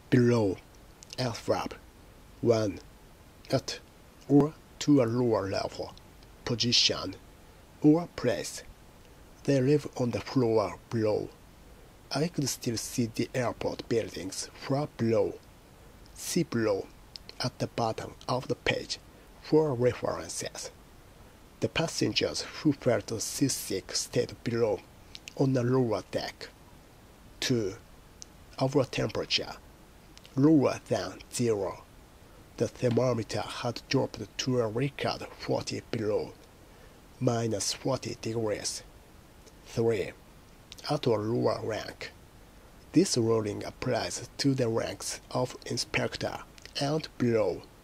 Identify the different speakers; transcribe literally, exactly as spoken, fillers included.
Speaker 1: Below, adverb. one. At or to a lower level, position, or place. They live on the floor below. I could still see the airport buildings from below. See below at the bottom of the page for references. The passengers who felt seasick stayed below on the lower deck. two. Our temperature, lower than zero. The thermometer had dropped to a record forty below, minus forty degrees. three. At a lower rank. This ruling applies to the ranks of inspector and below.